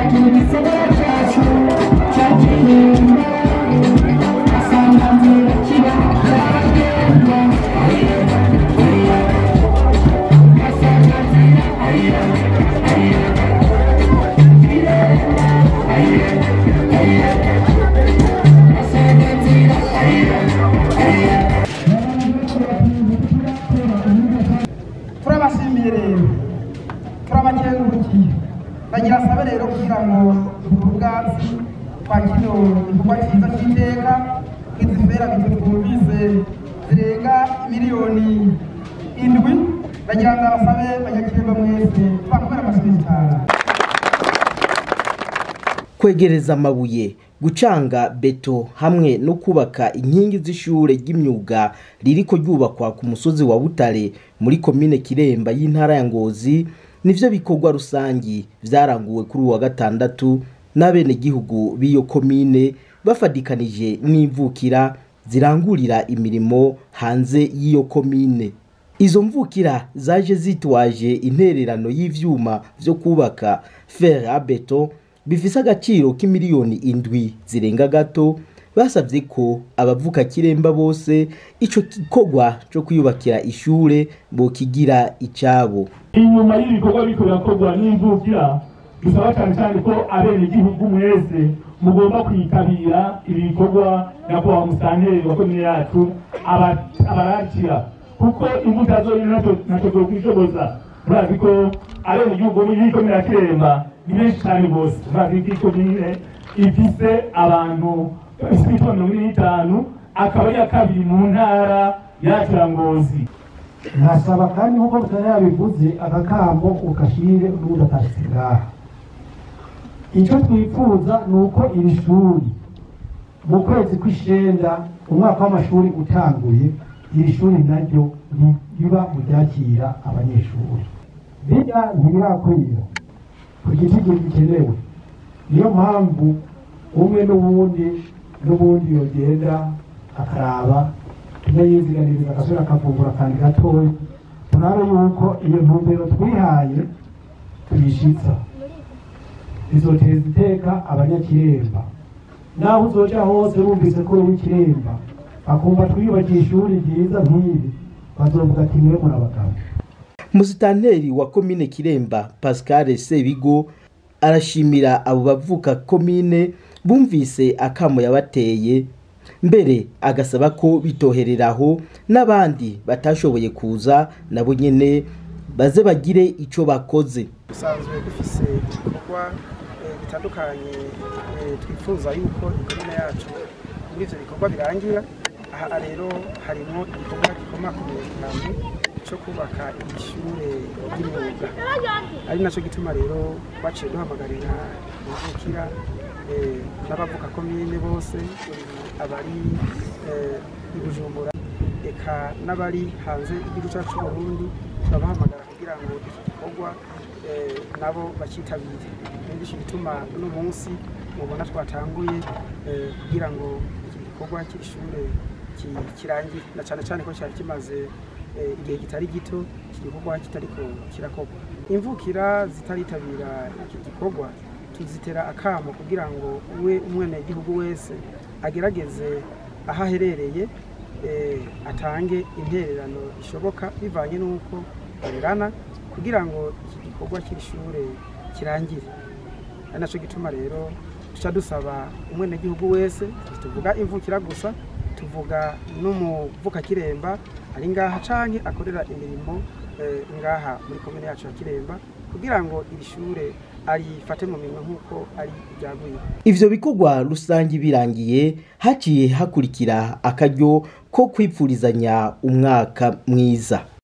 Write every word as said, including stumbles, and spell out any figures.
bagira sabe rero kugira ngo ubwatsi kwa kino igikorwa cyiza cy'iteka izifera bitubise zirenga miliyoni indwi bagira ngo abasabe banyakirwa mwese bakomera amasitara kwegereza amabuye gucanga beto hamwe no kubaka inkingi z'ishure ry'imyuga ririko ryubakwa ku musozi wa Butare muri komine Kiremba y'intara ya Ngozi nivyo bikorwa rusangi vyaranguwe kuri uwa gatandatu n'abene gihugu biyo komine bafadikanije n'imvukira zirangurira imirimo hanze y'iyo komine. Izo mvukira zaje zitwaje intererano y'ivyuma vyo kubaka fer à beton bifise agaciro k'imiliyoni indwi zirenga gato. Basavye ko abavuka Kiremba bose ico gikorwa cyo kwiyubakira ishure bo kigira icabo. Inyuma y'ibikorwa bikorera kogwa n'imvukira dusaba cyane cyane ko abene gihugu mwese mugomba kwitabira ibikorwa nako wa musanteri wa komine yacu abarakira kuko imvukira zo nato nato kwishoboza murazi ko abene gihugu muri komine ya Kiremba ni benshi cyane bose murazi ko komine ifise abantu isitwa mirongo itanu akaba ya kabiri mu ntara yacu ya Ngozi. Nasaba kandi nkuko butanabivuze agakambo ukashire n'udatasigaha. Icyo twifuza nuko iri shuri mu kwezi kw'ishenda umwaka w'amashuri utanguye iri shuri naryo riba mu ryakira abanyeshuri. Bijya ntibirakwira ku giti gikenewe. Niyo mpamvu umwe n'ubundi n'ubundi yogenda akaraba tunayiziganiriza akasura akavumbura kandi gatoya tunara yuko iyo ntumbero twihaye tuyishitsa bizoteza iteka abanyakiremba naho uzoja hose bumvise ko uri Kiremba bakumva twiyubakiye ishuri ryiza nk'iri bazovuga ati mwe murabagabo. Musitanteri wa komine Kiremba Pascal Sebigo arashimira abo bavuka komine bumvise akamo yabateye mbere agasaba ko bitohereraho n'abandi batashoboye kuza nabo nyene baze bagire ico bakoze. Usanzwe dufise ibikorwa bitandukanye twifuza yuko ikomine yacu muri ivyo bikorwa birangira. Aha rero harimo igikorwa gikomakomeye cyane cyo kubaka ishure ry'imyuga ari naco gituma rero baciye duhamagarira imvukira n'abavuka komine bose abari i Bujumbura eka n'abari hanze y'igihugu cyacu cy'u Burundi babahamagara kugira ngo iki gikorwa nabo bakitabire. N'icyo gituma uno munsi mubona twatanguye kugira ngo iki gikorwa cy'ishure kirangire na cyane cyane ko cyari kimaze igihe kitari gito iki gikorwa kitariko kirakorwa. Imvukira zitaritabira iki gikorwa tuzitera akamo kugira ngo we umwene gihugu wese agerageze aho aherereye atange intererano ishoboka bivanye n'uko barerana kugira ngo iki gikorwa cy'ishure kirangire. Ari naco gituma rero tuca dusaba umwene gihugu wese tuvuga imvukira gusa tuvuga n'umuvuka Kiremba ari ngaha canke akorera imirimo ngaha muri komine yacu ya Kiremba kugira ngo iri shure arifate mu minwe nkuko ari byaguye. Ivyo bikorwa rusangi birangiye haciye hakurikira akaryo ko kwipfurizanya umwaka mwiza.